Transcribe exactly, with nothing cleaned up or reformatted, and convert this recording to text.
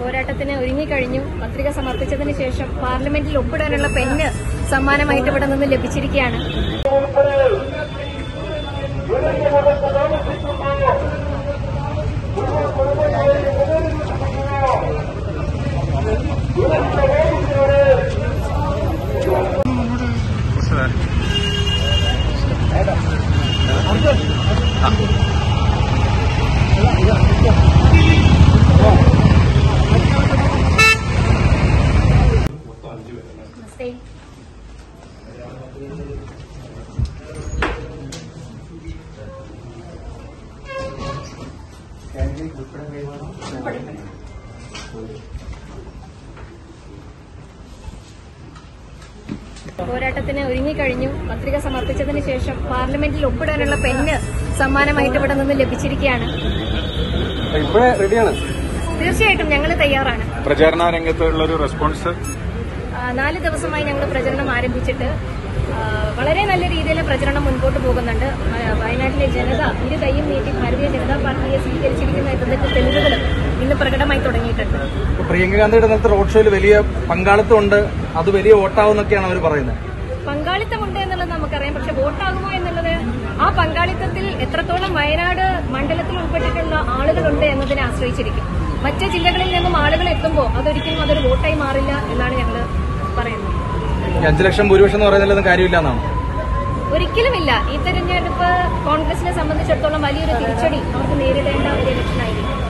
പോരാട്ടത്തിന് ഒരുങ്ങിക്കഴിഞ്ഞു. പത്രിക സമർപ്പിച്ചതിന് ശേഷം പാർലമെന്റിൽ ഒപ്പിടാനുള്ള പെണ്ണ് സമ്മാനമായിട്ട് ഇവിടെ നിന്ന് ലഭിച്ചിരിക്കുകയാണ്. പോരാട്ടത്തിന് ഒരുങ്ങിക്കഴിഞ്ഞു. പത്രിക സമർപ്പിച്ചതിന് ശേഷം പാർലമെന്റിൽ ഒപ്പിടാനുള്ള പെണ്ണ് സമ്മാനമായിട്ട് ഇവിടെ നിന്ന് ലഭിച്ചിരിക്കുകയാണ്. തീർച്ചയായിട്ടും ഞങ്ങൾ തയ്യാറാണ്. പ്രചാരണ രംഗത്തുള്ള ഒരു റെസ്പോൺസ് നാല് ദിവസമായി ഞങ്ങൾ പ്രചരണം ആരംഭിച്ചിട്ട് വളരെ നല്ല രീതിയിൽ പ്രചരണം മുൻപോട്ട് പോകുന്നുണ്ട്. വയനാട്ടിലെ ജനത ഇരു കൈയും നീട്ടി ഭാരതീയ ജനതാ പാർട്ടിയെ സ്വീകരിച്ചിരിക്കുന്ന എന്നതിന്റെ തെളിവുകൾ ഇന്ന് പ്രകടമായി തുടങ്ങിയിട്ടുണ്ട്. പ്രിയങ്ക ഗാന്ധിയുടെ നേരത്തെ റോഡ് ഷോയിൽ വലിയ പങ്കാളിത്തമുണ്ട്, അത് വലിയ വോട്ടാവുന്നൊക്കെയാണ് അവർ പറയുന്നത്. പങ്കാളിത്തമുണ്ട് എന്നുള്ളത് നമുക്കറിയാം. പക്ഷെ വോട്ടാകുമോ എന്നുള്ളത് ആ പങ്കാളിത്തത്തിൽ എത്രത്തോളം വയനാട് മണ്ഡലത്തിൽ ഉൾപ്പെട്ടിട്ടുള്ള ആളുകളുണ്ട് എന്നതിനെ ആശ്രയിച്ചിരിക്കും. മറ്റ് ജില്ലകളിൽ നിന്നും ആളുകൾ എത്തുമ്പോൾ അതൊരിക്കലും അതൊരു വോട്ടായി മാറില്ല എന്നാണ് ഞങ്ങൾ പറയുന്നത്. അഞ്ചു ലക്ഷം ഭൂരിപക്ഷം എന്ന് പറയുന്നതിലൊന്നും കാര്യമില്ല എന്നാണ്. ഒരിക്കലുമില്ല. ഈ തെരഞ്ഞെടുപ്പ് കോൺഗ്രസിനെ സംബന്ധിച്ചിടത്തോളം വലിയൊരു തിരിച്ചടി അവർക്ക് നേരിടേണ്ട ഒരു ഇലക്ഷനായിരിക്കും.